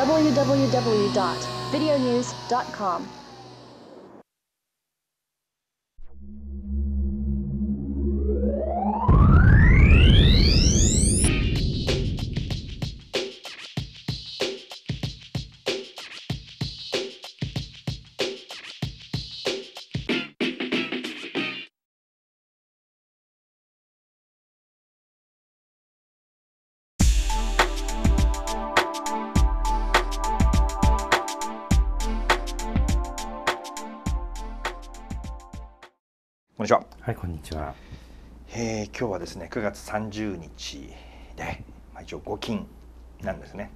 www.videonews.com. こんにちは。 はい、こんにちは。 今日はですね、9月30日で、一応5金なんですね。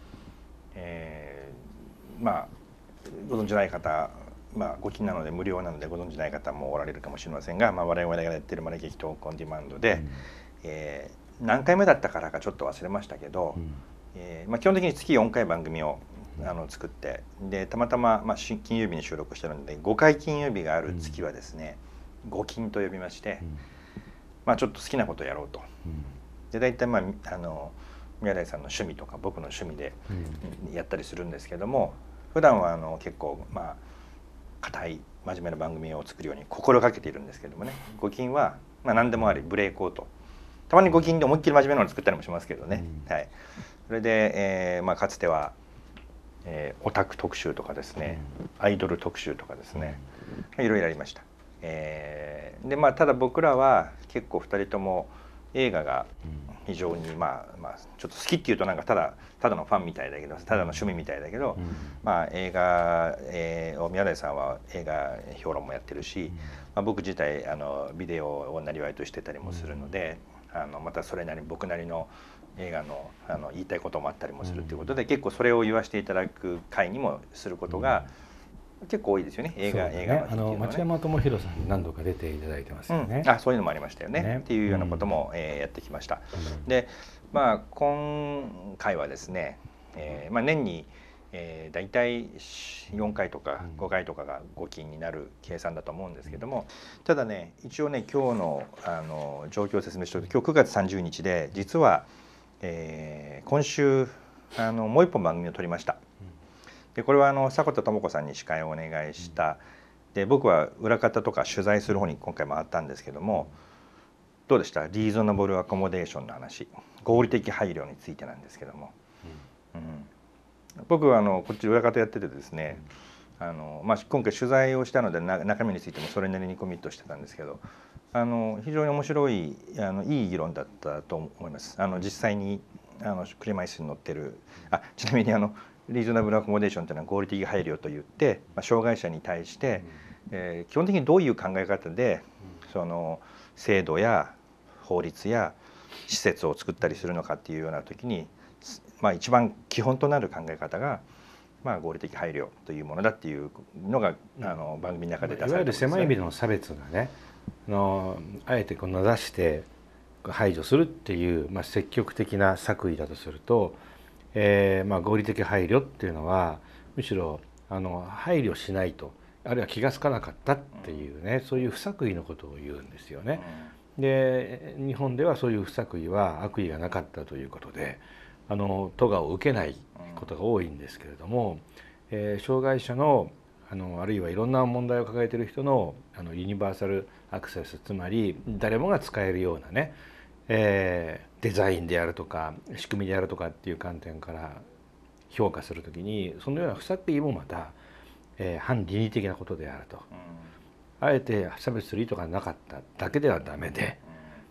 ご存じない方、5金なので無料なのでご存じない方もおられるかもしれませんが、我々がやってるマネ劇トークオンディマンドで、何回目だったからかちょっと忘れましたけど、基本的に月4回番組を作って、でたまたま、金曜日に収録してるので5回金曜日がある月はですね、5金と呼びまして、ちょっと好きなことをやろうと。で大体宮台さんの趣味とか僕の趣味でやったりするんですけども、普段は結構固い真面目な番組を作るように心がけているんですけどもね、5金は何でもありブレイクをと。たまに5金で思いっきり真面目なのを作ったりもしますけどね。はい、それで、かつてはオタク特集とかですね、アイドル特集とかですね、いろいろありました。でただ僕らは結構2人とも映画が非常にちょっと好きっていうとなんかただのファンみたいだけど、ただの趣味みたいだけど、映画宮台さんは映画評論もやってるし、僕自体ビデオをなりわいとしてたりもするので、またそれなりに僕なりの映画の言いたいこともあったりもするということで、結構それを言わせていただく会にもすることが結構多いですよね。映画の日っていうのはね。 町山智博さんに何度か出ていただいてますよね。 そういうのもありましたよね。っていうようなこともやってきました。で今回はですね、年に大体4回とか5回とかが5金になる計算だと思うんですけども、ただね一応ね今日の状況を説明しておくと、今日9月30日で実は今週もう一本番組を撮りました。でこれは迫田智子さんに司会をお願いした。で僕は裏方とか取材する方に今回回ったんですけども、どうでした？リーズナブルアコモデーションの話、合理的配慮についてなんですけども、僕はこっち裏方やっててですね、今回取材をしたので中身についてもそれなりにコミットしてたんですけど、非常に面白いいい議論だったと思います。実際に車椅子に乗ってるちなみにリーズナブルアコモデーションというのは合理的配慮といって、障害者に対して、基本的にどういう考え方でその制度や法律や施設を作ったりするのかっていうような時に、一番基本となる考え方が、合理的配慮というものだっていうのが番組の中で出されてますね。 いわゆる狭い意味での差別がね、あえて名指して排除するっていう、積極的な作為だとすると、合理的配慮っていうのはむしろ配慮しないと、あるいは気が付かなかったっていうね、そういう不作為のことを言うんですよね。で日本ではそういう不作為は悪意がなかったということで咎を受けないことが多いんですけれども、障害者のあるいはいろんな問題を抱えている人のユニバーサルアクセス、つまり誰もが使えるようなね、デザインであるとか仕組みであるとかっていう観点から評価するときに、そのような不作為もまた、反倫理的なことであると。あえて差別する意図がなかっただけではダメで、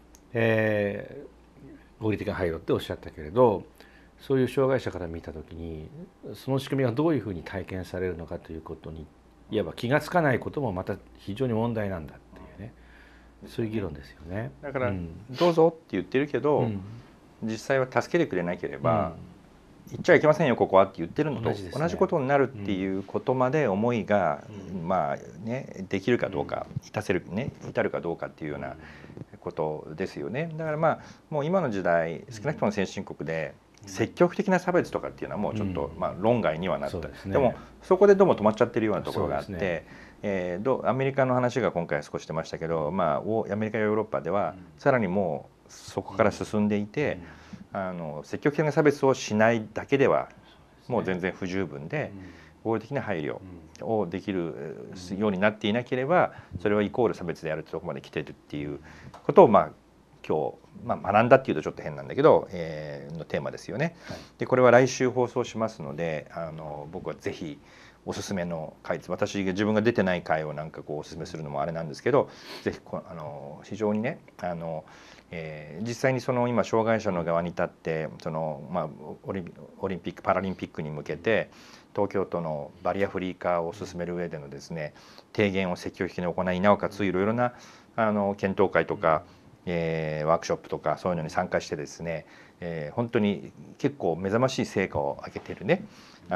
合理的な配慮っておっしゃったけれど、そういう障害者から見たときにその仕組みがどういうふうに体験されるのかということにいわば気が付かないこともまた非常に問題なんだっていうね、そういう議論ですよね。 だから、どうぞって言ってるけど、実際は助けてくれなければ、言っちゃいけませんよここはって言ってるのと同じことになるっていうことまで思いが、できるかどうか、至るかどうかっていうようなことですよね。だからもう今の時代少なくとも先進国で積極的な差別とかっていうのはもうちょっと論外にはなった。でもそこでどうも止まっちゃってるようなところがあって、アメリカの話が今回少し出ましたけど、アメリカやヨーロッパではさらにもうそこから進んでいて、積極的な差別をしないだけではもう全然不十分で、合理的な配慮をできるようになっていなければそれはイコール差別であるところまで来てるっていうことを今日、学んだっていうとちょっと変なんだけど、のテーマですよね。でこれは来週放送しますので僕はぜひおすすめの回です。私が自分が出てない回をなんかこうおすすめするのもあれなんですけど、ぜひ非常にね実際にその今障害者の側に立ってオリンピック・パラリンピックに向けて東京都のバリアフリー化を進める上でのですね提言を積極的に行い、なおかついろいろな検討会とか、ワークショップとかそういうのに参加してですね、本当に結構目覚ましい成果を上げているね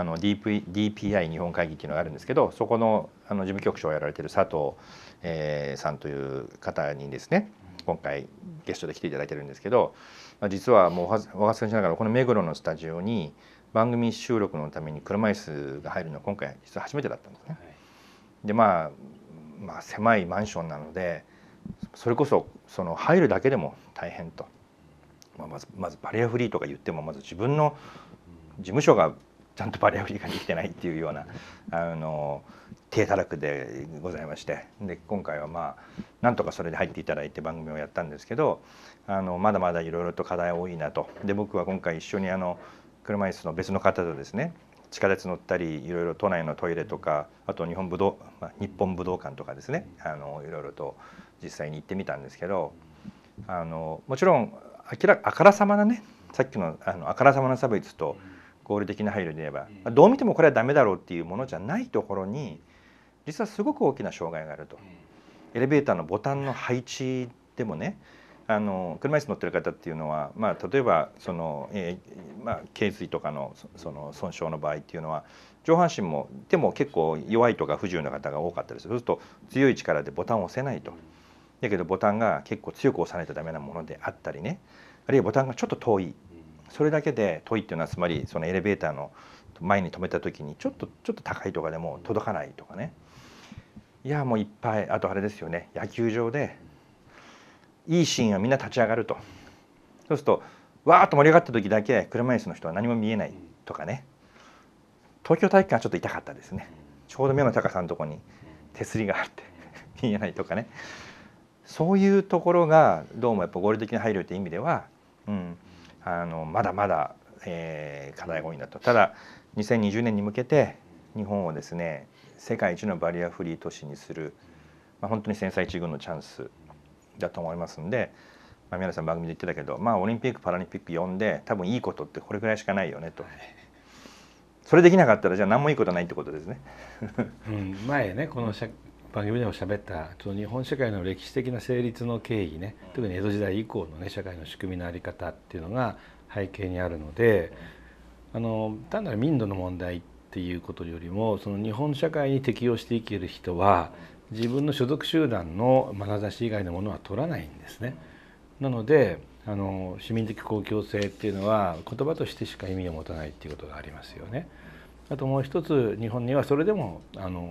DPI 日本会議っていうのがあるんですけど、そこの事務局長をやられている佐藤、さんという方にですね今回ゲストで来ていただいてるんですけど、実はもうお恥ずかしながらこの目黒のスタジオに番組収録のために車椅子が入るのは今回実は初めてだったんですね。で狭いマンションなのでそれこそその入るだけでも大変と、まずバリアフリーとか言ってもまず自分の事務所がちゃんとバリアフリーができてないっていうような体たらくでございまして、で今回はなんとかそれで入っていただいて番組をやったんですけど、まだまだいろいろと課題多いなと。で僕は今回一緒に車椅子の別の方とですね地下鉄乗ったりいろいろ都内のトイレとか、あと日本武道館とかですねいろいろと実際に行ってみたんですけど、もちろんあからさまなねさっきのあからさまな差別と合理的な配慮で言えばどう見てもこれはダメだろうっていうものじゃないところに実はすごく大きな障害があると。エレベーターのボタンの配置でもね車椅子乗ってる方っていうのは、例えば頸椎とかのその損傷の場合っていうのは上半身も手も結構弱いとか不自由な方が多かったりする。そうすると強い力でボタンを押せないと。だけどボタンが結構強く押さないとダメなものであったりね、あるいはボタンがちょっと遠い、それだけで遠いっていうのはつまりそのエレベーターの前に止めた時にちょっと高いとかでも届かないとかね。いやもういっぱい。あとあれですよね、野球場でいいシーンはみんな立ち上がると、そうするとわーっと盛り上がった時だけ車椅子の人は何も見えないとかね。東京体育館はちょっと痛かったですね。ちょうど目の高さのところに手すりがあって見えないとかね。そういうところがどうもやっぱ合理的な配慮という意味では、まだまだ、課題が多いんだと。ただ2020年に向けて日本をですね世界一のバリアフリー都市にする、本当に千載一遇のチャンスだと思いますんで、宮根さん番組で言ってたけど、オリンピック・パラリンピック呼んで多分いいことってこれぐらいしかないよねと。それできなかったらじゃあ何もいいことないってことですね。 前ねこの番組でも喋った日本社会の歴史的な成立の経緯ね、特に江戸時代以降のね社会の仕組みの在り方っていうのが背景にあるので、単なる民度の問題っていうことよりもその日本社会に適応していける人は自分の所属集団の眼差し以外のものは取らないんですね。なので市民的公共性っていうのは言葉としてしか意味を持たないっていうことがありますよね。あともう一つ日本にはそれでも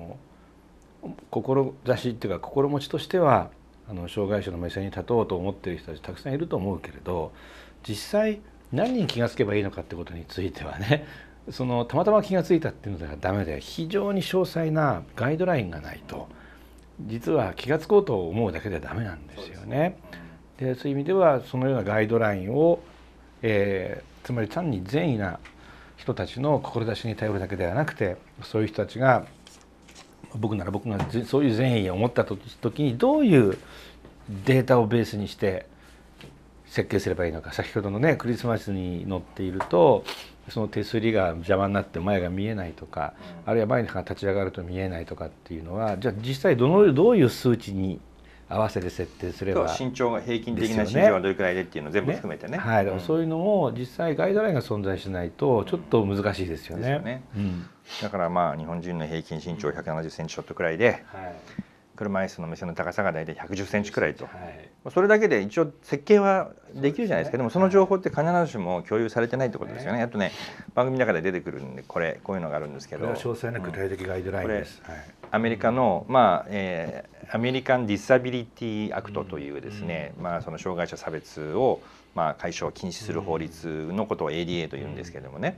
志っていうか心持ちとしては障害者の目線に立とうと思っている人たちたくさんいると思うけれど、実際何人気がつけばいいのかってことについてはねたまたま気がついたっていうのではダメで、非常に詳細なガイドラインがないと実は気がつこうと思うだけではダメなんですよね。そういう意味ではそのようなガイドラインを、つまり単に善意な人たちの志に頼るだけではなくて、そういう人たちが僕がそういう善意を持った時にどういうデータをベースにして設計すればいいのか。先ほどのねクリスマスに乗っているとその手すりが邪魔になって前が見えないとか、あるいは前から立ち上がると見えないとかっていうのは、じゃあ実際どういう数値に合わせて設定すれば、 身長が平均的な身長はどれくらいでっていうのを全部含めてね。 だからそういうのも実際ガイドラインが存在しないとちょっと難しいですよね。 だから日本人の平均身長170センチちょっとくらいで、車椅子の目線の高さが大体110センチくらいと、それだけで一応設計はできるじゃないですか。でもその情報って必ずしも共有されてないってことですよね。あとね番組の中で出てくるんでこういうのがあるんですけど、 これは詳細な具体的ガイドラインです。 アメリカのアメリカン・ディサビリティ・アクトというですね、その障害者差別を解消禁止する法律のことを ADA というんですけどもね、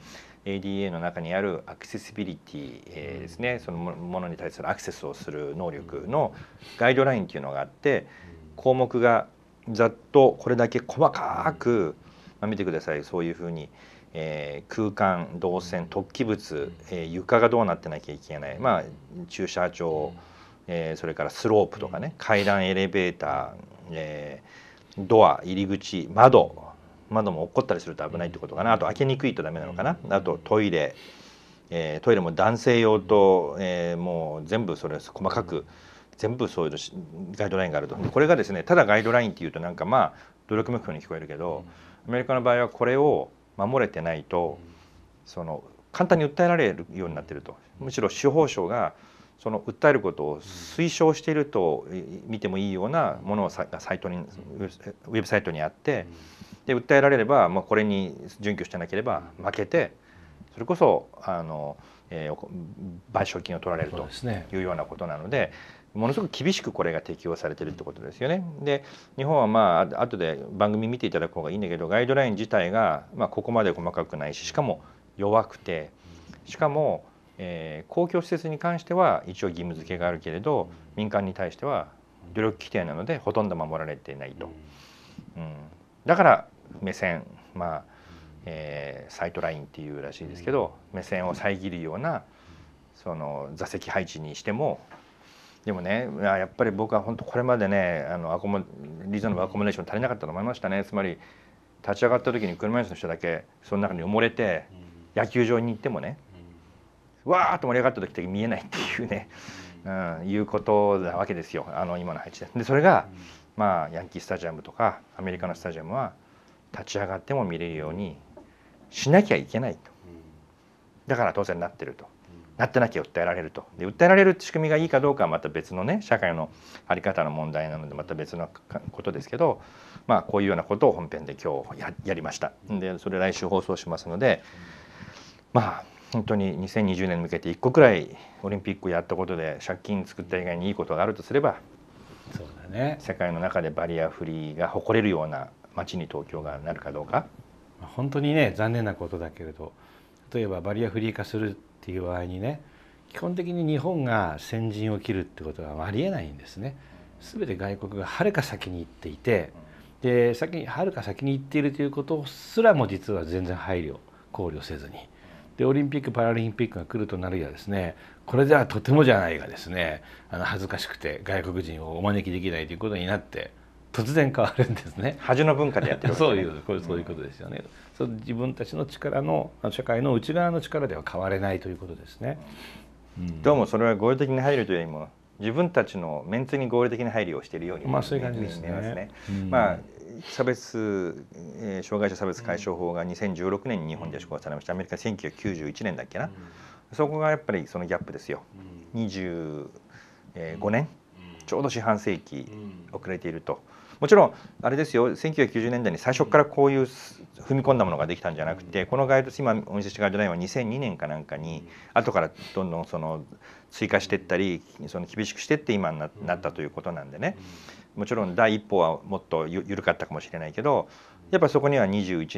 ADA の中にあるアクセシビリティですね、そのものに対するアクセスをする能力のガイドラインっていうのがあって、項目がざっとこれだけ細かく、見てください。そういうふうに、空間、動線、突起物、床がどうなってなきゃいけない、駐車場、それからスロープとかね、階段、エレベーター、ドア、入り口、窓も落っこったりすると危ないってことかな。あと開けにくいとダメなのかな。あとトイレ、トイレも男性用と、もう全部それ細かく全部そういうガイドラインがあると。これがですね、ただガイドラインっていうとなんか努力目標に聞こえるけど、アメリカの場合はこれを守れてないとその簡単に訴えられるようになっていると。むしろ司法省がその訴えることを推奨していると見てもいいようなものがウェブサイトにあって、で訴えられれば、これに準拠してなければ負けて、それこそ賠償金を取られるというようなことなので、ものすごく厳しくこれが適用されているってことですよね。で日本は後で番組見ていただく方がいいんだけど、ガイドライン自体がここまで細かくないし、しかも弱くて、しかも公共施設に関しては一応義務付けがあるけれど、民間に対しては努力規定なのでほとんど守られていないと。だから目線、サイトラインっていうらしいですけど、目線を遮るようなその座席配置にしても、でもね、やっぱり僕は本当これまでね、リーズナブルアコモデーション足りなかったと思いましたね。つまり立ち上がった時に車椅子の人だけその中に埋もれて、野球場に行ってもね、わーっと盛り上がった時って見えないっていうね、いうことなわけですよ、今の配置で。でそれがヤンキースタジアムとかアメリカのスタジアムは立ち上がっても見れるようにしなきゃいけないと。だから当然なってると。なってなきゃ訴えられると。で訴えられる仕組みがいいかどうかはまた別のね、社会の在り方の問題なのでまた別のことですけど、こういうようなことを本編で今日やりました。でそれ来週放送しますので、本当に2020年に向けて1個くらいオリンピックやったことで借金作った以外にいいことがあるとすれば、 そうだね、 世界の中でバリアフリーが誇れるような街に東京がなるかどうか。 本当にね、残念なことだけれど、例えばバリアフリー化するっていう場合にね、基本的に日本が先陣を切るってことはありえないんですね。全て外国がはるか先に行っていて、ではるか先に行っているということすらも実は全然考慮せずに、でオリンピック・パラリンピックが来るとなるやですね、これではとてもじゃないがですね、恥ずかしくて外国人をお招きできないということになって突然変わるんですね。 恥の文化でやってるわけ、ね、 そういうことですよね。自分たちの力の社会の内側の力では変われないということですね。 どうもそれは合理的に配慮というよりも自分たちのメンツに合理的な配慮をしているように見えますね。差別、障害者差別解消法が2016年に日本で施行されました。アメリカ1991年だっけな、そこがやっぱりそのギャップですよ。25年、ちょうど四半世紀遅れていると。もちろんあれですよ、1990年代に最初からこういう踏み込んだものができたんじゃなくて、この今お見せしたガイドラインは2002年かなんかに後からどんどんその追加していったり、その厳しくしていって今になったということなんでね、もちろん第一歩はもっと緩かったかもしれないけど、やっぱりそこには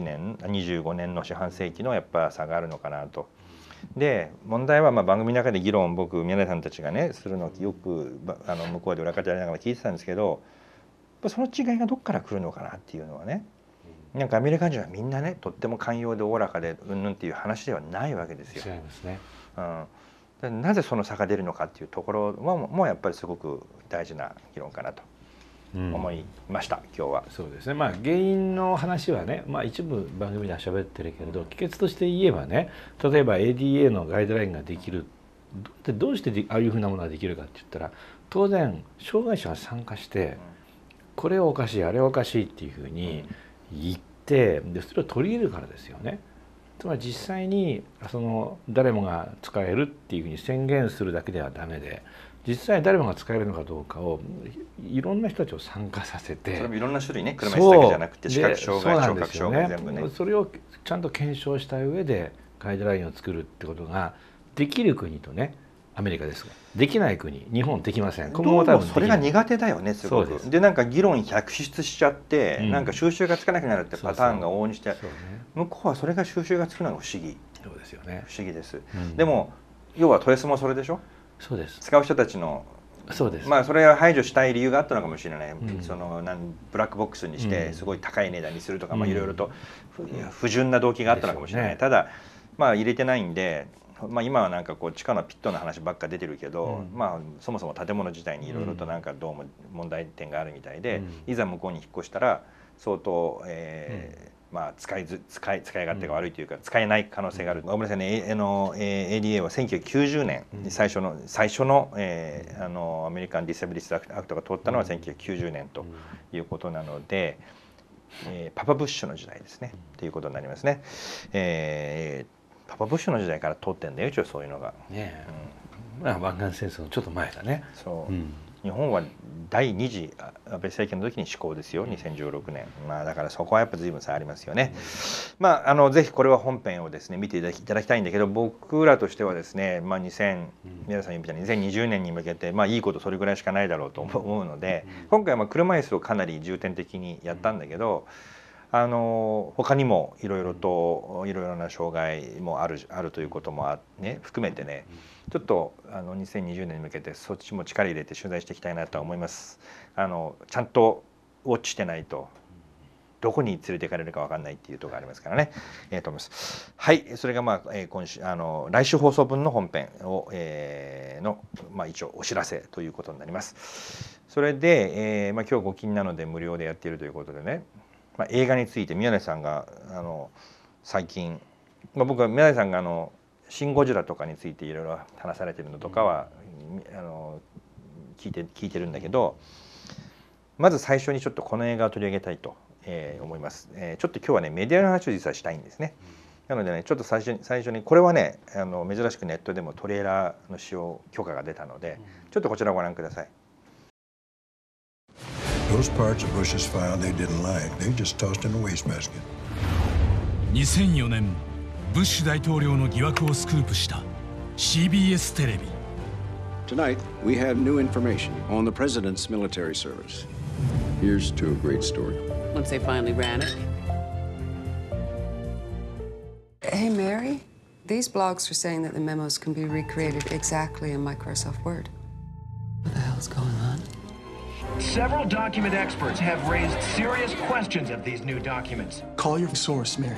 25年の四半世紀のやっぱ差があるのかなと。で問題は番組の中で議論、僕宮台さんたちがねするのをよく向こうで裏方やりながら聞いてたんですけど、その違いがどっから来るのかなっていうのはね、なんかアメリカ人はみんなねとっても寛容でおおらかでうんぬんっていう話ではないわけですよ。 違いますね。 なぜその差が出るのかっていうところもやっぱりすごく大事な議論かなと思いました、今日は。 そうですね。原因の話はね、一部番組では喋ってるけれど、帰結として言えばね、例えば ADA のガイドラインができるってどうしてああいうふうなものができるかって言ったら、当然障害者が参加して、これはおかしいあれはおかしいっていうふうに言って、でそれを取り入れるからですよね。つまり実際に誰もが使えるっていうふうに宣言するだけではダメで、実際誰もが使えるのかどうかをいろんな人たちを参加させて、 それもいろんな種類ね、車椅子だけじゃなくて視覚障害、聴覚障害全部ね、 それをちゃんと検証した上でガイドラインを作るってことができる国とね、アメリカですができない国、日本できません。 今後も多分それが苦手だよね、すごく。でなんか議論百出しちゃって、なんか収拾がつかなくなるってパターンが往々にして、向こうはそれが収拾がつくのが不思議。 そうですよね。 不思議です、 うん、 でも要は豊洲もそれでしょ。 そうです。 使う人たちの、 そうです。 まあそれは排除したい理由があったのかもしれない、 うん、 そのブラックボックスにしてすごい高い値段にするとか、 うん、 まあいろいろと不純な動機があったのかもしれない、ね、ただまあ入れてないんで、まあ、今はなんかこう地下のピットの話ばっか出てるけど、うん、まあそもそも建物自体にいろいろとなんかどうも問題点があるみたいで、うん、いざ向こうに引っ越したら相当、まあ使い勝手が悪いというか使えない可能性がある。ごめんなさいね、ADA は1990年に最初の、アメリカン・ディサビリティ・アクトが通ったのは1990年ということなので、パパブッシュの時代ですね、ということになりますね。パパブッシュの時代から通ってんだよ、一応そういうのが。ねえ、まあ湾岸戦争のちょっと前だね。 そう、日本は第2次安倍政権の時に施行ですよ、2016年。まあだからそこはやっぱ随分差ありますよね。まあぜひこれは本編をですね見ていただきたいんだけど、僕らとしてはですね、まあ皆さん言うみたいに2020年に向けてまあいいことそれぐらいしかないだろうと思うので、今回はまあ車椅子をかなり重点的にやったんだけど、他にもいろいろな障害もあるということもね含めてね、ちょっと2020年に向けてそっちも力入れて取材していきたいなと思います。ちゃんとウォッチしてないとどこに連れて行かれるか分かんないっていうところがありますからね。と思います。はい、それがまあ今週来週放送分の本編を、まあ一応お知らせということになります。それで、まあ今日ご金なので無料でやっているということでね。まあ、映画について宮根さんが最近、まあ、僕は宮根さんが「シン・ゴジラ」とかについていろいろ話されてるのとかは、聞いてるんだけど、まず最初にちょっとこの映画を取り上げたいと、思います。ちょっと今日はねメディアの話を実はしたいんですね。なのでねちょっと最初にこれはね珍しくネットでもトレーラーの使用許可が出たので、ちょっとこちらをご覧ください。 Those parts of Bush's file they didn't like, they just tossed in a wastebasket. 2004年、ブッシュ大統領の疑惑をスクープした CBS テレビ。 Tonight, we have new information on the president's military service. Here's to a great story. Once they finally ran it. Hey, Mary, these blogs are saying that the memos can be recreated exactly in Microsoft Word. What the hell's going on? Several document experts have raised serious questions of these new documents. Call your source, Mary.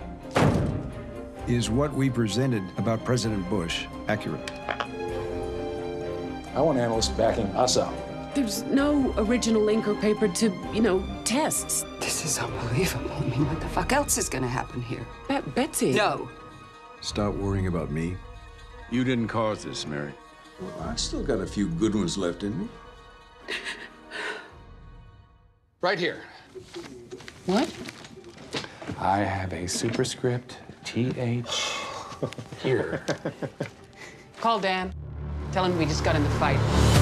Is what we presented about President Bush accurate? I want analysts backing us up. There's no original ink or paper to, tests. This is unbelievable. I mean, what the fuck else is gonna happen here? Betsy. No. Stop worrying about me. You didn't cause this, Mary. Well, I still got a few good ones left in me. Right here. What? I have a superscript TH here. Call Dan. Tell him we just got in the fight.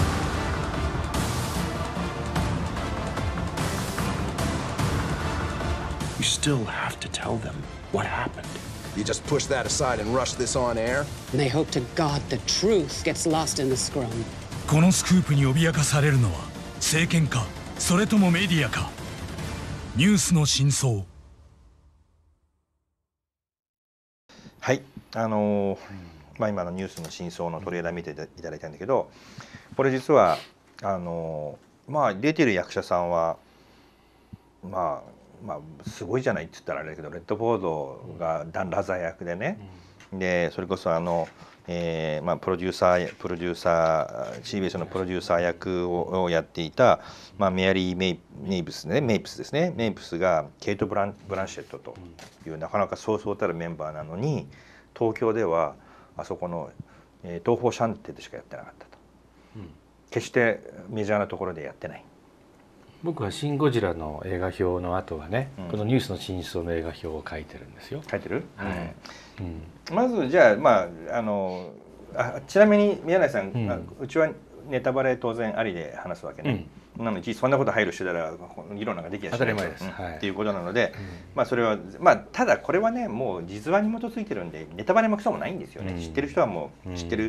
You still have to tell them what happened. You just push that aside and rush this on air? And they hope to God the truth gets lost in the scrum. このスクープに脅かされるのは政権かそれともメディアか。ニュースの真相。 はい、まあ、今のニュースの真相のトレーラー見ていただいたんだけど、これ実はまあ出てる役者さんはまあすごいじゃないって言ったらあれだけど、レッドフォードがダン・ラザー役でね、でそれこそまあ、プロデューサー CBS のプロデューサー役をやっていた、まあ、メアリー・メイプスですね。メイプスがケイト・ブランシェットというなかなかそうそうたるメンバーなのに、東京ではあそこの東宝シャンテでしかやってなかったと、決してメジャーなところでやってない。 僕は「シン・ゴジラ」の映画表の後はね、この「ニュースの真相」の映画表を書いてるんですよ。 書いてる？はい。まずじゃあ、まあちなみに宮内さん、うちはネタバレ当然ありで話すわけね。なのでそんなこと入るしてたら議論なんかできやしない。 当たり前です。 っていうことなので、まあそれはまあただこれはねもう実話に基づいてるんでネタバレもクソもないんですよね。知ってる人はもう知ってる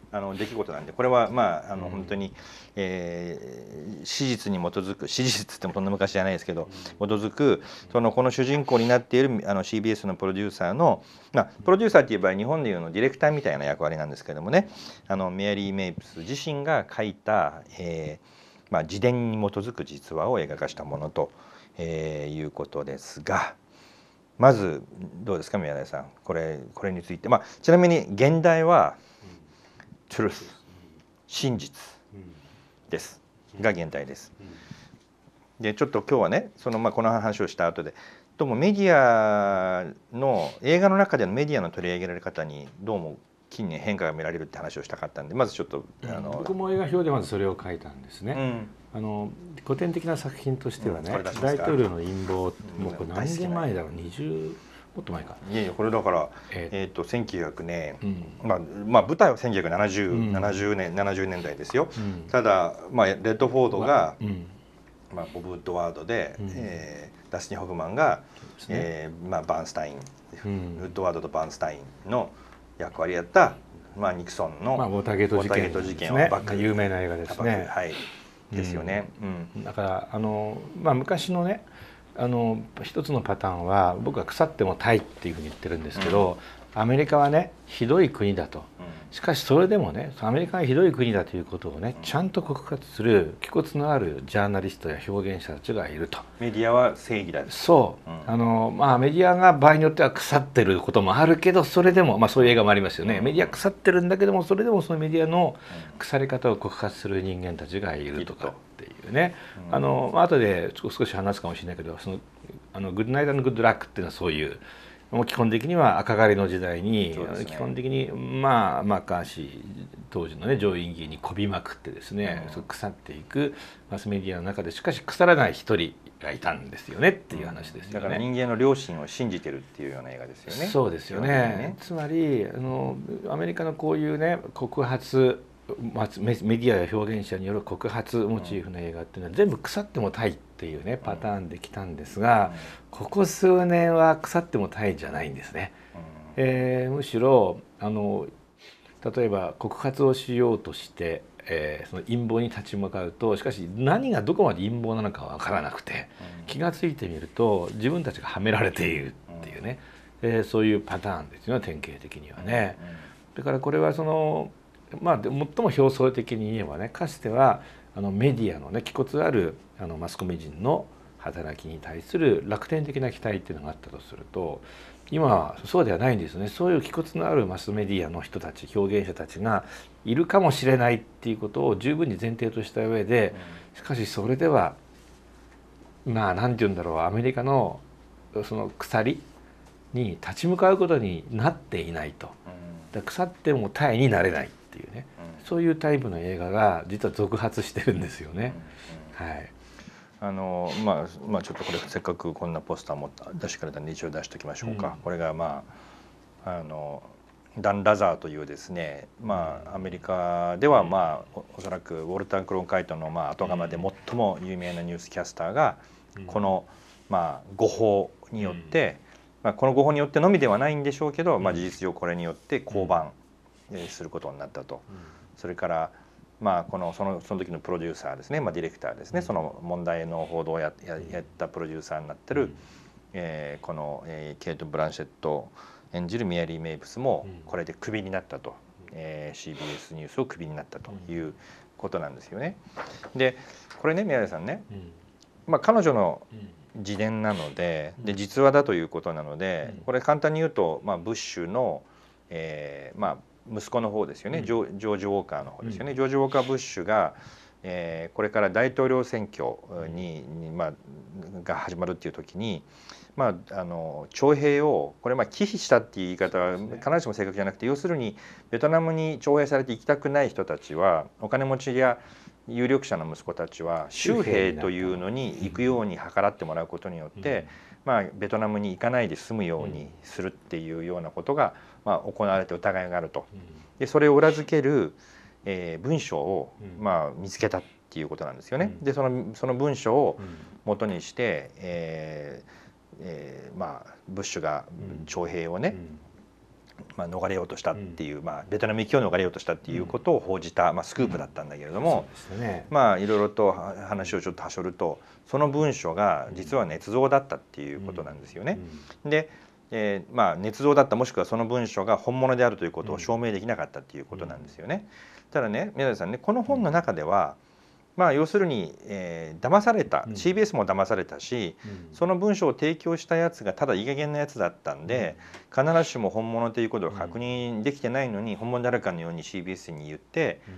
出来事なんで、これはまあ本当に、史実に基づく、史実ってもそんな昔じゃないですけど、基づくこの主人公になっているCBS のプロデューサーの、プロデューサーっていう場合日本でいうのディレクターみたいな役割なんですけどもね、メアリー・メイプス自身が書いた、自伝に基づく実話を映画化したものと、いうことですが、まずどうですか宮台さん、これについて。ちなみに現代はトゥルース、真実ですが現代です。でちょっと今日はねこの話をした後でどうもメディアの映画の中でのメディアの取り上げられ方にどうも近年変化が見られるって話をしたかったんで、まずちょっと僕も映画表でまずそれを書いたんですね。古典的な作品としてはね、大統領の陰謀、もうこれ何年前だろう、20もっと前か。 いやいやこれだから1900年、舞台は1970年代ですよ。ただレッドフォードがボブ・ウッドワードで、ダスティン・ホフマンが、バーンスタイン、ウッドワードとバーンスタインの役割やった、ニクソンのウォーターゲート事件をバック、有名な映画ですね。 はいですよね。 だから昔のね一つのパターンは僕は腐ってもタイっていうふうに言ってるんですけど、アメリカはねひどい国だと。しかしそれでもねアメリカがひどい国だということをねちゃんと告発する気骨のあるジャーナリストや表現者たちがいると。 メディアは正義だ。 そう、メディアが場合によっては腐ってることもあるけど、それでもそういう映画もありますよね。メディア腐ってるんだけども、それでもそのメディアの腐り方を告発する人間たちがいるとかっていうね。後で少し話すかもしれないけど、グッドナイト&グッドラックっていうのはそういう。もう基本的には赤狩りの時代に、基本的にマッカーシー当時のね上院議員にこびまくってですね、腐っていくマスメディアの中でしかし腐らない一人がいたんですよねっていう話ですよね。 だから人間の良心を信じてるっていうような映画ですよね。 そうですよね。つまりアメリカのこういうね告発メディアや表現者による告発モチーフの映画っていうのは全部腐ってもタイっていうねパターンで来たんですが、ここ数年は腐ってもタイじゃないんですね。むしろ例えば告発をしようとして、その陰謀に立ち向かうと、しかし何がどこまで陰謀なのか分からなくて、気が付いてみると自分たちがはめられているっていうね、そういうパターンですよね、典型的にはね。だからこれは最も表層的に言えばね、かつてはメディアのね気骨あるマスコミ人の働きに対する楽天的な期待っていうのがあったとすると、今はそうではないんですね。そういう気骨のあるマスメディアの人たち、表現者たちがいるかもしれないっていうことを十分に前提とした上で、しかしそれでは何て言うんだろう、アメリカのその鎖に立ち向かうことになっていないと。だ腐ってもタイになれないっていうね、そういうタイプの映画が実は続発してるんですよね。はい。 ちょっとこれせっかくこんなポスターも出してくれたんで一応出しておきましょうか。これがダン・ラザーというですね、アメリカではおそらくウォルター・クロンカイトの後釜で最も有名なニュースキャスターがこの誤報によって、この誤報によってのみではないんでしょうけど、事実上これによって降板することになったと。それからその時のプロデューサーですね、ディレクターですね、その問題の報道をやったプロデューサーになってる、この、ケイト・ブランシェット演じるメアリー・メイプスもこれでクビになったと、CBS ニュースをクビになったということなんですよね。でこれね宮台さんね、彼女の自伝なので、実話だということなので、これ簡単に言うと、ブッシュの、息子の方ですよね、ジョージ・ウォーカーの方ですよね。ジョージ・ウォーカー・ブッシュが、これから大統領選挙が始まるっていう時に、徴兵をこれ忌避したっていう言い方は必ずしも正確じゃなくて、要するにベトナムに徴兵されて行きたくない人たちは、お金持ちや有力者の息子たちは州兵というのに行くように計らってもらうことによって、ベトナムに行かないで済むようにするっていうようなことが行われて疑いがあると。でそれを裏付ける、文章を見つけたっていうことなんですよね。でその文章を元にして、ブッシュが徴兵をね、 逃れようとしたっていう、ベトナム行きを逃れようとしたっていうことを報じた、スクープだったんだけれども、いろいろと話をちょっとはしょると、その文書が実は捏造だったっていうことなんですよね。で、捏造だった、もしくはその文書が本物であるということを証明できなかったっていうことなんですよね。ただね、宮台さんね、この本の中では要するに、騙された、CBS も騙されたし、その文章を提供したやつがただいい加減なやつだったんで、必ずしも本物ということを確認できてないのに、本物であるかのように CBS に言って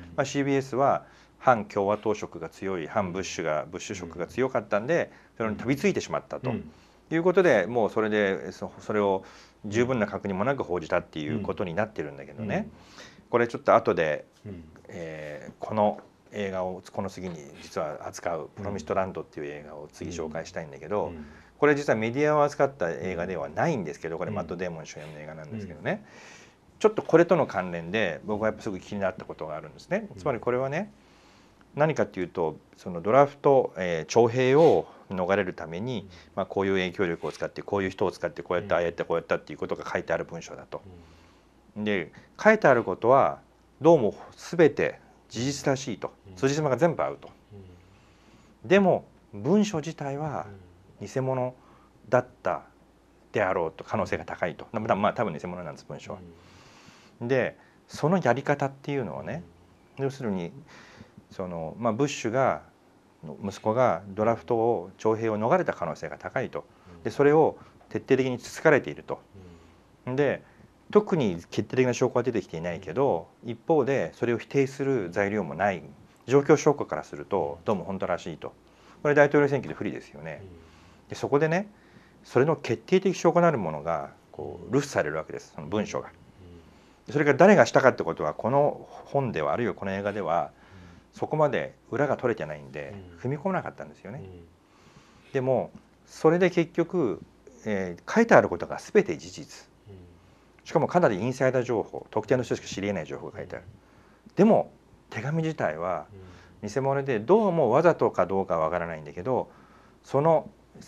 、CBS は反共和党色が強い、反ブッシュ色が強かったんで、それに飛びついてしまったということで、もうそれでそれを十分な確認もなく報じたっていうことになってるんだけどね、これちょっと後で、この映画をこの次に実は扱う「プロミストランド」っていう映画を次紹介したいんだけど、これ実はメディアを扱った映画ではないんですけど、これマット・デーモン主演の映画なんですけどね、ちょっとこれとの関連で僕はやっぱすごく気になったことがあるんですね。つまりこれはね、何かっていうと、そのドラフト、徴兵を逃れるために、こういう影響力を使って、こういう人を使って、こうやってああやってこうやったっていうことが書いてある文章だと。で、書いてあることはどうも全て事実らしいと、辻褄が全部合うと。でも文書自体は偽物だったであろうと、可能性が高いと。多分偽物なんです、文書は。で、そのやり方っていうのはね、要するにブッシュが息子がドラフトを徴兵を逃れた可能性が高いと。でそれを徹底的につつかれていると。で特に決定的な証拠は出てきていないけど、一方でそれを否定する材料もない、状況証拠からするとどうも本当らしいと。これ大統領選挙で不利ですよね。でそこでね、それの決定的証拠なるものが流布されるわけです、その文書が。それが誰がしたかってことは、この本ではあるいはこの映画ではそこまで裏が取れてないんで踏み込まなかったんですよね。でもそれで結局、書いてあることが全て事実、しかもかなりインサイダー情報、特定の人しか知り得ない情報が書いてある。でも手紙自体は偽物で、どうもわざとかどうかはわからないんだけど、その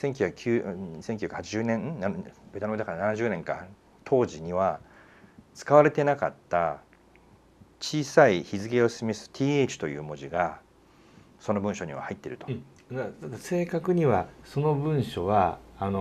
1980年ベトナムだから70年か当時には使われてなかった小さい日付を示す TH という文字がその文書には入っていると。 正確にはその文書は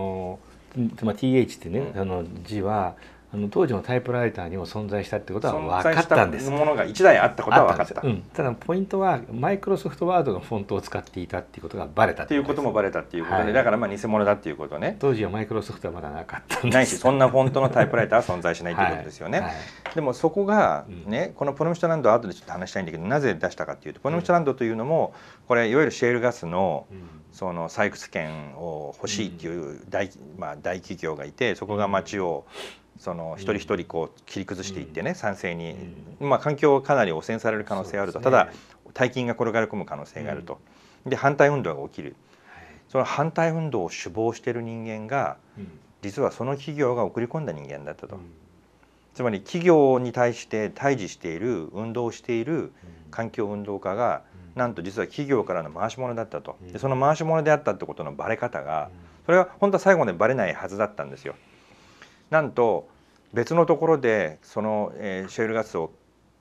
TH ってね、字は当時のタイプライターにも存在したってことは分かったんです。 存在したものが1台あったことは分かった。 ただポイントはマイクロソフトワードのフォントを使っていたっていうことがバレたっていうこともバレたっていうことで、だから偽物だっていうことね。 当時はマイクロソフトはまだなかったんです。 ないし、そんなフォントのタイプライターは存在しないということですよね。でもそこがね、このプロミストランドは後でちょっと話したいんだけど、なぜ出したかっていうと、プロミストランドというのもこれいわゆるシェールガスのその採掘権を欲しいっていう大企業がいて、そこが町をその一人一人切り崩していってね、賛成に、環境をかなり汚染される可能性があると。ただ大金が転がり込む可能性があると。で反対運動が起きる。その反対運動を首謀している人間が実はその企業が送り込んだ人間だったと。つまり企業に対して対峙している、運動をしている環境運動家がなんと実は企業からの回し物だったと。でその回し物であったってことのバレ方が、それは本当は最後までバレないはずだったんですよ。なんと別のところでそのシェールガスを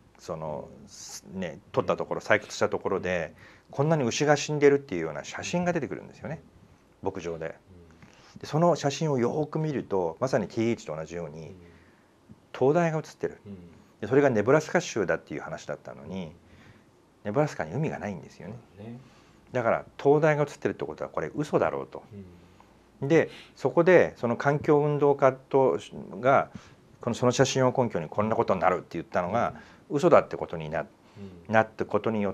取ったところ、採掘したところでこんなに牛が死んでるっていうような写真が出てくるんですよね、牧場で。でその写真をよく見ると、まさに TH と同じように灯台が写ってる。でそれがネブラスカ州だっていう話だったのに、ネブラスカに海がないんですよね。だから灯台が写ってるってことはこれ嘘だろうと。でそこでその環境運動家がその写真を根拠にこんなことになるって言ったのが嘘だってことになったことによって、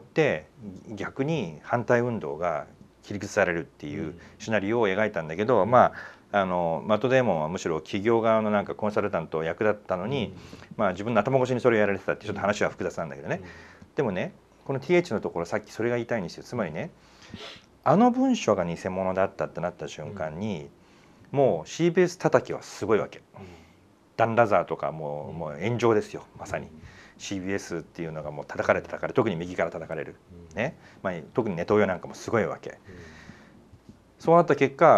逆に反対運動が切り崩されるっていうシナリオを描いたんだけど、マット・デーモンはむしろ企業側のコンサルタント役だったのに、自分の頭越しにそれをやられてたって、ちょっと話は複雑なんだけどね。でもね、この TH のところ、さっきそれが言いたいんですよ。つまりね、あの文書が偽物だったってなった瞬間に、もう CBS 叩きはすごいわけ。ダン・ラザーとかもう炎上ですよ、まさに。CBS っていうのがもう叩かれ、特に右から叩かれる、ね、特にネトウヨなんかもすごいわけ。そうなった結果、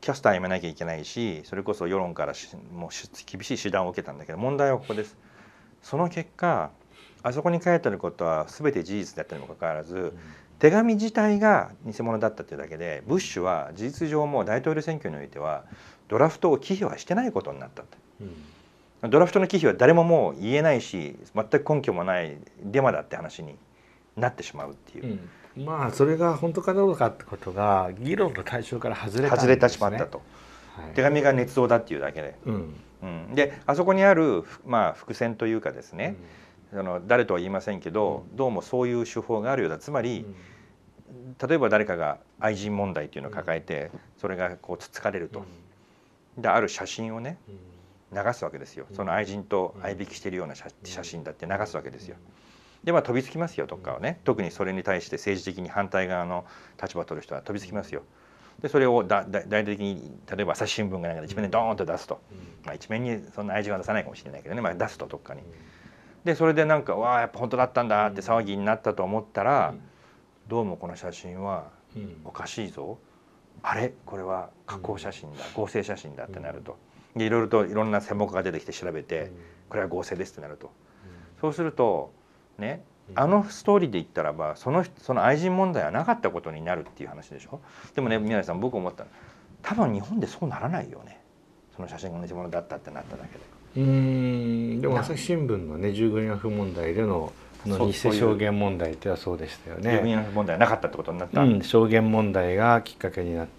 キャスター辞めなきゃいけないし、それこそ世論からもう厳しい指導を受けたんだけど、問題はここです。その結果あそこに書いてあることは全て事実だったにもかかわらず、手紙自体が偽物だったというだけで、ブッシュは事実上もう大統領選挙においてはドラフトを忌避はしてないことになったと。ドラフトの忌避は誰ももう言えないし、全く根拠もないデマだって話になってしまうっていう、 まあそれが本当かどうかってことが議論の対象から外れたんですね。 外れてしまったと、手紙が捏造だっていうだけで、であそこにある、まあ、伏線というかですね、誰とは言いませんけど、どうもそういう手法があるようだ。つまり、例えば誰かが愛人問題っていうのを抱えて、それがこうつつかれると、である写真をね流すわけですよ。その愛人と相引きしているような写真だって流すわけですよ。でまあ飛びつきますよとかをね、特にそれに対して政治的に反対側の立場を取る人は飛びつきますよ。でそれを大々的に例えば朝日新聞がなんか一面でドーンと出すと、まあ、一面にそんな愛人は出さないかもしれないけどね、まあ、出すとどっかに。でそれでなんかわあやっぱ本当だったんだって騒ぎになったと思ったら、どうもこの写真はおかしいぞ、あれこれは加工写真だ、合成写真だってなると。でいろいろといろんな専門家が出てきて調べて、これは合成ですってなると。そうするとね、あのストーリーで言ったらばその愛人問題はなかったことになるっていう話でしょ。でもね宮根さん、僕思ったの多分日本でそうならないよね、その写真が偽物だったってなっただけで。 でも朝日新聞のね従軍ヤフ問題での偽証言問題ってはそうでしたよね。 従軍ヤフ問題はなかったってことになった。 証言問題がきっかけになって、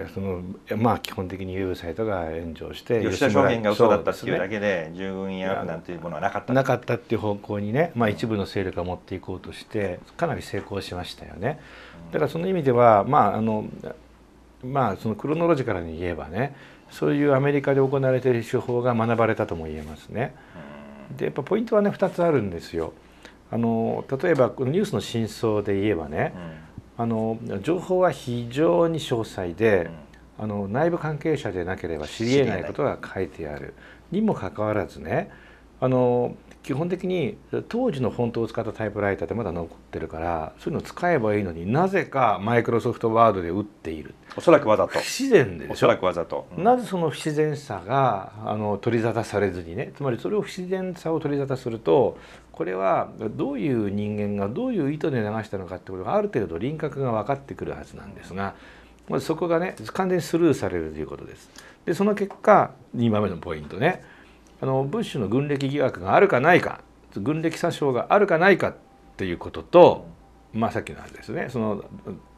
まあ基本的にウェブサイトが炎上して、 吉田証言が嘘だったっていうだけで従軍ヤフなんていうものはなかったっていう方向にね、まあ一部の勢力が持っていこうとしてかなり成功しましたよね。だからその意味ではまあそのクロノロジカルに言えばね、そういうアメリカで行われている手法が学ばれたとも言えますね。でやっぱポイントはね2つあるんですよ。例えばこのニュースの真相で言えばね、情報は非常に詳細で、内部関係者でなければ知りえないことが書いてあるにもかかわらずね、基本的に当時のフォントを使ったタイプライターってまだ残ってるから、そういうのを使えばいいのになぜかマイクロソフトワードで打っている。 おそらくわざと。 不自然でしょ。 おそらくわざと。 なぜその不自然さが取り沙汰されずにね、つまりそれを不自然さを取り沙汰すると、これはどういう人間がどういう意図で流したのかってことがある程度輪郭が分かってくるはずなんですが、まずそこがね完全にスルーされるということです。でその結果2番目のポイントね、ブッシュの軍歴疑惑があるかないか、軍歴詐称があるかないかっていうことと、まあさっきの話ですね、その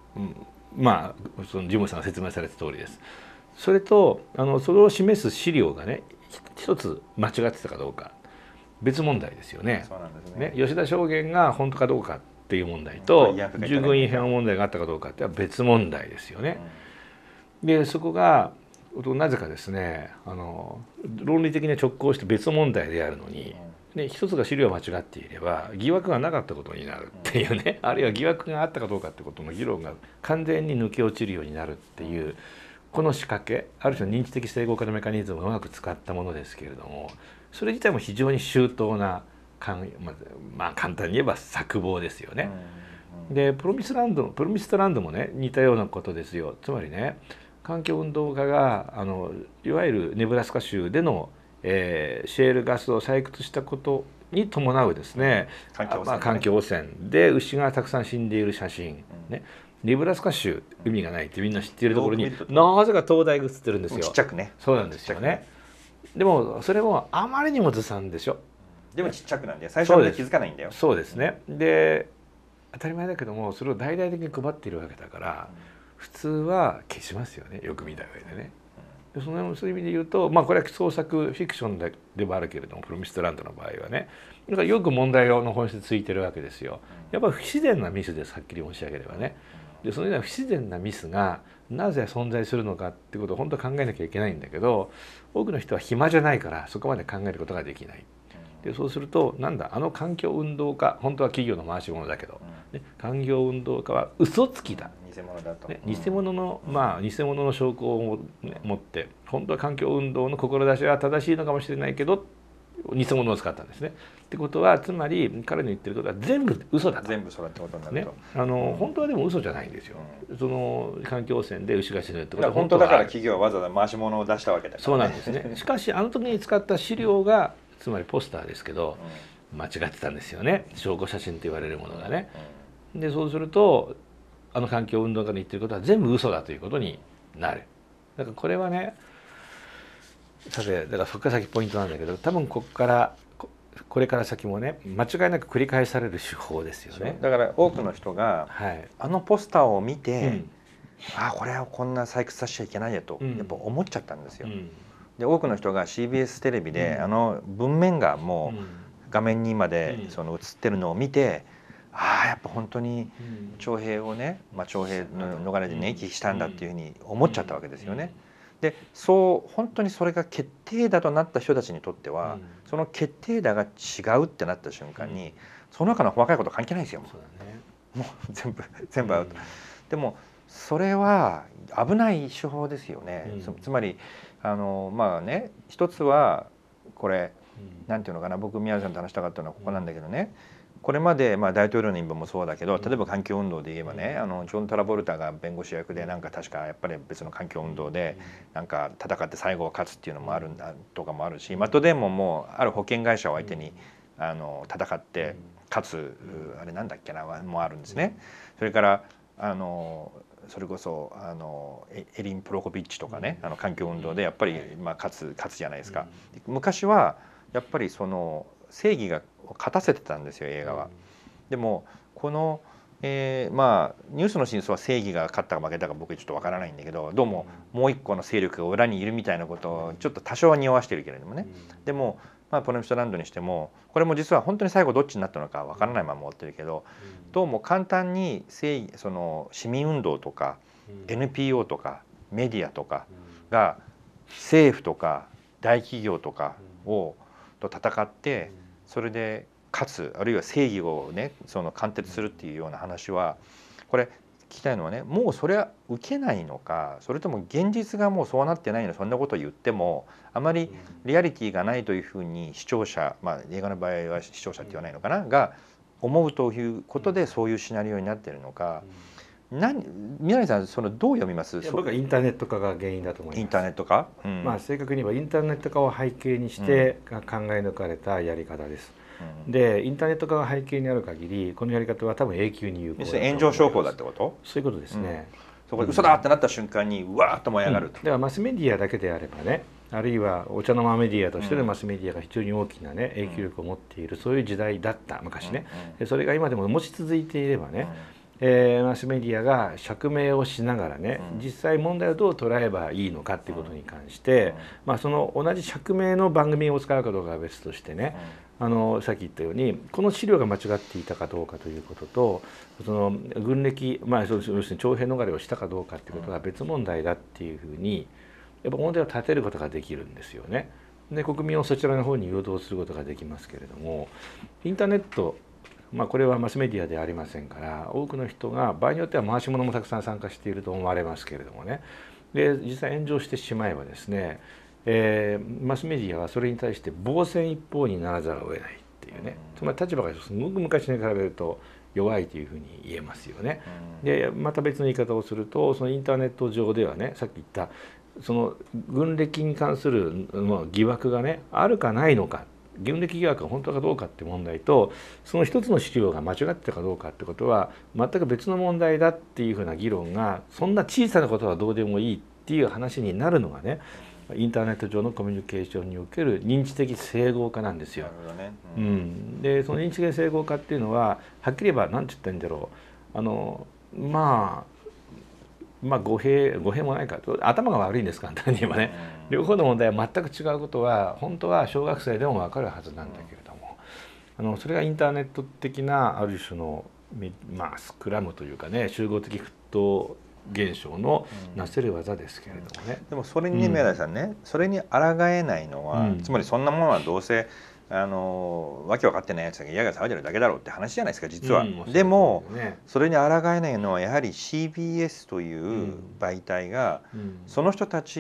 ジムさんが説明された通りです。それとそれを示す資料がね一つ間違ってたかどうか別問題ですよね。 そうなんですね。 吉田証言が本当かどうかっていう問題と従軍違反問題があったかどうかっては別問題ですよね。でそこがなぜかですね論理的に直行して別問題であるのに、一つが資料が間違っていれば疑惑がなかったことになるっていうね、あるいは疑惑があったかどうかってことの議論が完全に抜け落ちるようになるっていう、この仕掛け、ある種の認知的整合化のメカニズムをうまく使ったものですけれども、それ自体も非常に周到なまあ簡単に言えば策謀ですよね。でプロミストランドもね似たようなことですよ。つまりね環境運動家がいわゆるネブラスカ州でのシェールガスを採掘したことに伴うですね、環境汚染で牛がたくさん死んでいる写真、ね、ネブラスカ州海がないってみんな知っているところになぜか灯台が映ってるんですよ。 ちっちゃくね。 そうなんですよね。でもそれもあまりにもずさんでしょ。 でもちっちゃくなんで最初まで気づかないんだよ。 そうですね。で当たり前だけどもそれを大々的に配っているわけだから、普通は消しますよね、よく見た上でね。でそういう意味で言うと、これは創作フィクションでもあるけれども、プロミストランドの場合はね、だからよく問題の本質ついてるわけですよ。やっぱり不自然なミスです、はっきり申し上げればね。でそのような不自然なミスがなぜ存在するのかっていうことを本当は考えなきゃいけないんだけど、多くの人は暇じゃないからそこまで考えることができない。でそうすると環境運動家、本当は企業の回し物だけど、環境運動家は嘘つきだ、 偽物だと、 偽物の証拠を持って本当は環境運動の志は正しいのかもしれないけど偽物を使ったんですね。ってことはつまり彼の言ってることは全部嘘だと。 全部そうだってことになると、 ね、本当はでも嘘じゃないんですよ。その環境汚染で牛が死ぬってことは本当だから企業はわざわざ回し物を出したわけだから、ね、 そうなんですね。しかしあの時に使った資料がつまりポスターですけど、間違ってたんですよね。証拠写真と言われるものがね。でそうするとあの環境運動家の言ってることは全部嘘だということになる。だからこれはね、さてだからそこから先ポイントなんだけど、多分これから先もね間違いなく繰り返される手法ですよね。 だから多くの人が、あのポスターを見て、ああこれはこんな採掘させちゃいけないやと、やっぱ思っちゃったんですよ。で多くの人が CBS テレビで、あの文面がもう画面にまでその映ってるのを見て、ああやっぱ本当に徴兵をね、徴兵の逃れでね忌避したんだっていうふうに思っちゃったわけですよね。で本当にそれが決定打となった人たちにとっては、その決定打が違うってなった瞬間に、その中の細かいこと関係ないですよ。もう全部アウト。でもそれは危ない手法ですよね。つまりまあね、一つはこれなんていうのかな、僕宮根さんと話したかったのはここなんだけどね、これまで大統領の任務もそうだけど、例えば環境運動で言えばね、ジョン・トラボルタが弁護士役でなんか確かやっぱり別の環境運動でなんか戦って最後は勝つっていうのもあるんだとかもあるし、マット・デーモンもある保険会社を相手に戦って勝つあれなんだっけなもあるんですね。それからそれこそエリン・プロコビッチとかね、環境運動でやっぱり勝つじゃないですか。昔はやっぱりその正義が勝たせてたんですよ、映画は。でもこのニュースの真相は正義が勝ったか負けたか僕はちょっとわからないんだけど、どうももう一個の勢力が裏にいるみたいなことをちょっと多少は匂わしてるけれどもね。でもポネムストランドにしてもこれも実は本当に最後どっちになったのかわからないまま終わってるけど、どうも簡単にその市民運動とか NPO とかメディアとかが政府とか大企業とかと戦ってそれで勝つ、あるいは正義をねその貫徹するっていうような話は、これ聞きたいのはね、もうそれは受けないのか、それとも現実がもうそうなってないの、そんなことを言ってもあまりリアリティがないというふうに視聴者、映画の場合は視聴者って言わないのかなが思うということでそういうシナリオになっているのか。宮根さん、そのどう読みます？ 僕はインターネット化が原因だと思います。 インターネット化、 正確に言えばインターネット化を背景にして考え抜かれたやり方です。でインターネット化が背景にある限りこのやり方は多分永久に有効だと思います。 炎上商法だってこと？ そういうことですね。 そこで嘘だってなった瞬間にうわーっと燃え上がると。 だからマスメディアだけであればね、あるいはお茶の間メディアとしてのマスメディアが非常に大きなね影響力を持っている、そういう時代だった昔ね。それが今でも持ち続いていればね、マスメディアが釈明をしながらね、実際問題をどう捉えばいいのかっていうことに関して、その同じ釈明の番組を使うかどうかは別としてね、さっき言ったようにこの資料が間違っていたかどうかということと、その軍歴、要するに徴兵逃れをしたかどうかっていうことが別問題だっていうふうにやっぱ問題を立てることができるんですよね。で国民をそちらの方に誘導することができますけれども、インターネットこれはマスメディアではありませんから、多くの人が場合によっては回し物もたくさん参加していると思われますけれどもね、で実際炎上してしまえばですね、マスメディアはそれに対して防戦一方にならざるを得ないっていうね、つまり立場がすごく昔に比べると弱いというふうに言えますよね。でまた別の言い方をすると、そのインターネット上ではね、さっき言ったその軍歴に関する疑惑がねあるかないのか、軍歴疑惑が本当かどうかって問題と、その一つの資料が間違ってたかどうかってことは全く別の問題だっていうふうな議論が、そんな小さなことはどうでもいいっていう話になるのがね、インターネット上のコミュニケーションにおける認知的整合化なんですよ。でその認知的整合化っていうのははっきり言えば何て言ったらいいんだろう、語弊もないかと、頭が悪いんです簡単に言えばね。両方の問題は全く違うことは本当は小学生でも分かるはずなんだけれども、それがインターネット的なある種のスクラムというかね、集合的沸騰現象のなせる技ですけれどもね。 でもそれにね、宮台さんね、それに抗えないのは、つまりそんなものはどうせわけ分かってないやつが嫌が騒いでるだけだろうって話じゃないですか実は。でもそれに抗えないのはやはり CBS という媒体がその人たち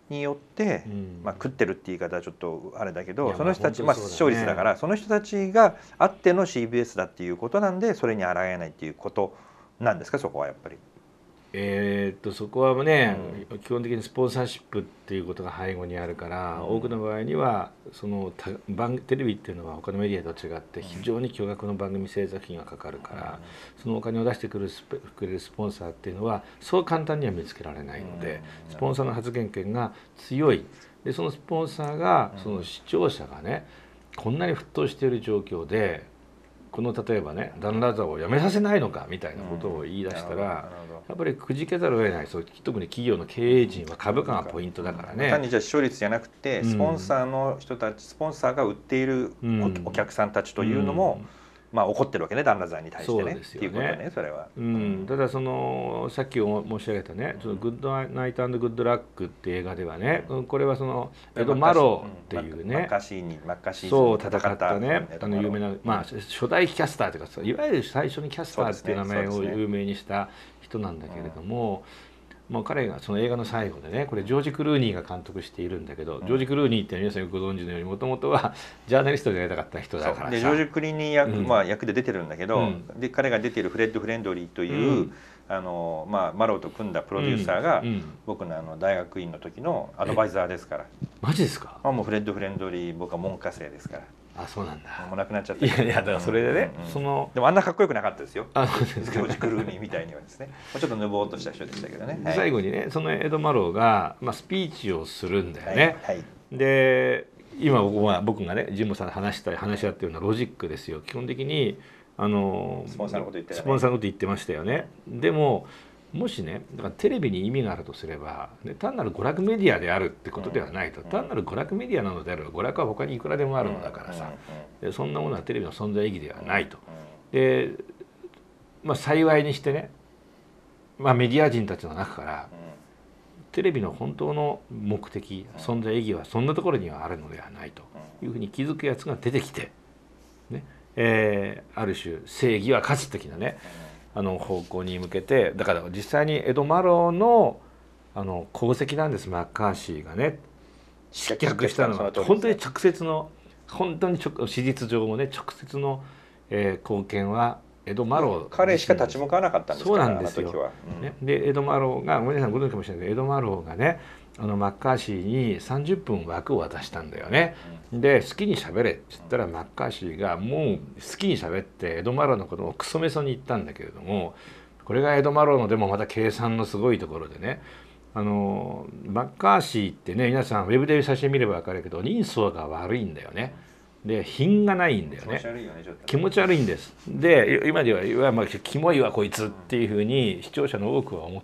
によって、 うんまあ、食ってるって言い方はちょっとあれだけど、 いやその人たち、まあ、 まあ本当視そうだね聴率だからその人たちがあっての CBS だっていうことなんで、それに抗えないっていうことなんですか、そこはやっぱり。 そこはね、基本的にスポンサーシップっていうことが背後にあるから、多くの場合にはそのテレビっていうのは他のメディアと違って非常に巨額の番組制作費がかかるから、そのお金を出してくれるスポンサーっていうのはそう簡単には見つけられないので、スポンサーの発言権が強い。でそのスポンサーがその視聴者がねこんなに沸騰している状況で、この例えばねダン・ラザーを辞めさせないのかみたいなことを言い出したら、やっぱりくじけざるを得ない。そう特に企業の経営陣は株価がポイントだからね。 単にじゃあ視聴率じゃなくて、スポンサーの人たち、スポンサーが売っているお客さんたちというのも、まあ怒ってるわけね、ダン・ラザーに対してね。 そうですよねっていうことね、それは。 ただそのさっき申し上げたね、そのグッドナイト&グッドラックっていう映画ではね、これはそのエド・マローっていうね、 マッカーシーそう戦ったね、有名な、まあ初代キャスターというか、いわゆる最初にキャスターっていう名前を有名にした人なんだけれども、もう彼がその映画の最後でね、これジョージ・クルーニーが監督しているんだけど、ジョージ・クルーニーって皆さんよくご存知のように、もともとはジャーナリストでやりたかった人だからさ。 でジョージ・クルーニー役で出てるんだけど、で彼が出ているフレッド・フレンドリーという、まあ、マローと組んだプロデューサーが、僕の大学院の時のアドバイザーですから。 マジですか？ もうフレッド・フレンドリー僕は門下生ですから。 あ、そうなんだ。 もう亡くなっちゃったけど。 いやだからそれでね、そのでもあんなかっこよくなかったですよ。ジョージ・クルーニーみたいにはですね、ちょっとぬぼーっとした人でしたけどね。 最後にね、そのエド・マローが、まあ、スピーチをするんだよね。で今僕がねジムさん話し合ってるようなロジックですよ。基本的にスポンサーのこと言ってましたよね。でももしね、だからテレビに意味があるとすれば、ね、単なる娯楽メディアであるってことではないと、単なる娯楽メディアなのであれば娯楽は他にいくらでもあるのだからさ、でそんなものはテレビの存在意義ではないと。で、まあ、幸いにしてね、まあ、メディア人たちの中からテレビの本当の目的、存在意義はそんなところにはあるのではないというふうに気づくやつが出てきて、ね、ある種正義は勝つ的なね方向に向けて、だから実際にエド・マローの功績なんです。マッカーシーがね失脚したのは本当に直接の、本当に史実上もね直接の、貢献はエド・マロー。 彼しか立ち向かわなかったんですから。 そうなんですよ。でエド・マローが、皆さんご存知かもしれないけど、エド・マローがねマッカーシーに30分枠を渡したんだよね。で好きに喋れって言ったら、マッカーシーがもう好きに喋ってエド・マローのことをクソメソに言ったんだけれども、これがエド・マローのでもまた計算のすごいところでね、マッカーシーってね、皆さんウェブで写真見れば分かるけど人相が悪いんだよね。で品がないんだよね。気持ち悪いんです。で今ではまあキモいわこいつっていうふうに視聴者の多くは思って、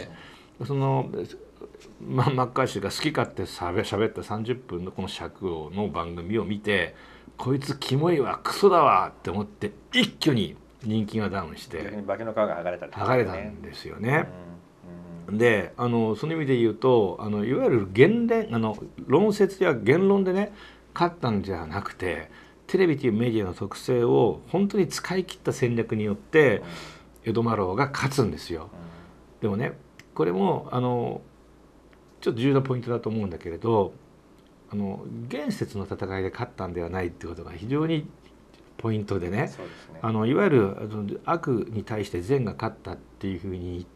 そのマッカーシーが好き勝手喋った30分のこの尺の番組を見て、こいつキモいわクソだわって思って一挙に人気がダウンして化けの皮が剥がれた、 剥がれたんですよね。でその意味で言うといわゆる論説や言論でね勝ったんじゃなくて、テレビというメディアの特性を本当に使い切った戦略によってエド・マローが勝つんですよ。でもねこれもちょっと重要なポイントだと思うんだけれど、現節の戦いで勝ったんではないっていうことが非常にポイントでね、いわゆる悪に対して善が勝ったっていうふうに言って、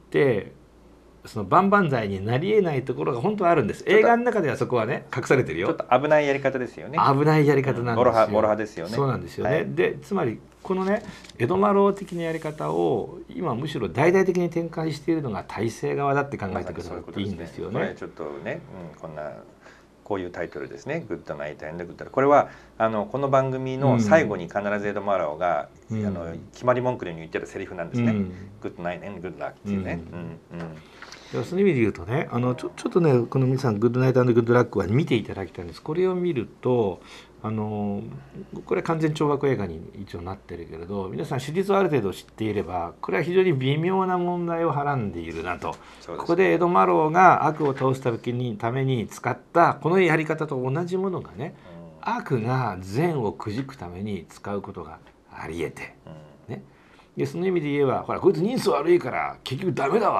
その万々歳になりえないところが本当はあるんです。映画の中ではそこはね隠されてるよ。 ちょっと危ないやり方ですよね。 危ないやり方なんですよ。 モロハですよね。 そうなんですよね。でつまりこのねエド・マロー的なやり方を今むしろ大々的に展開しているのが体制側だって考えてくださっていいんですよね。 これちょっとね、こういうタイトルですね。グッドナイト&グッドラック。これはこの番組の最後に必ずエド・マローが、決まり文句で言ってるセリフなんですね。グッドナイト&グッドラックっていうね。 そういう意味で言うとねちょっとねこの皆さんグッドナイト&グッドラックは見ていただきたいんです。これを見るとこれは完全懲悪映画に一応なってるけれど、皆さん史実をある程度知っていればこれは非常に微妙な問題をはらんでいるなと。ここでエド・マローが悪を倒すために使ったこのやり方と同じものがね、悪が善をくじくために使うことがありえて、ね、でその意味で言えばほらこいつ人相悪いから結局ダメだわ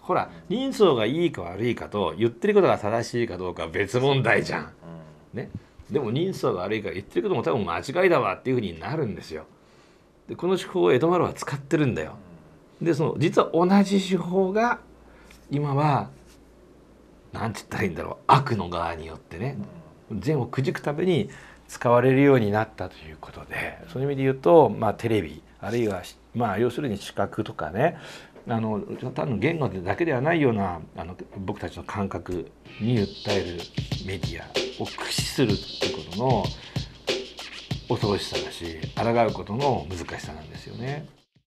ほら人相がいいか悪いかと言ってることが正しいかどうかは別問題じゃん。ね、でも人相が悪いから言ってることも多分間違いだわっていうふうになるんですよ。でこの手法を江戸丸は使ってるんだよ。でその実は同じ手法が今はなんて言ったらいいんだろう、悪の側によってね善をくじくために使われるようになったということで、そういう意味で言うと、テレビあるいは要するに視覚とかね、単の言語だけではないような僕たちの感覚に訴えるメディアを駆使するっていうことの恐ろしさだし、抗うことの難しさなんですよね。